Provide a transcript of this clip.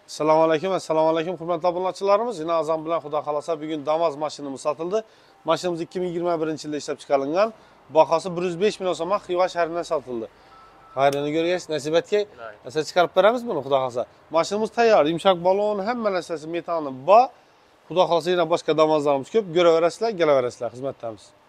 Assalomu alaykum hurmatli obunachilarimiz. Yine azam bilan Xudo xolasa bugun Damas mashinamiz sotildi. Mashinamiz 2021-yilda ishlab chiqarilgan. Bahosi 105 million so'm Xiva shahridan sotildi. Xayrini ko'rgaysiz, nasib etgay. Esa chiqarib beramiz buni Xudo xolasa. Mashinamiz tayyor, yumshoq balon, hamma narsasi metalni bor. Xudo xolasa yana boshqa Damaslarimiz ko'p. Ko'raverasizlar, kelaverasizlar, xizmatdamiz.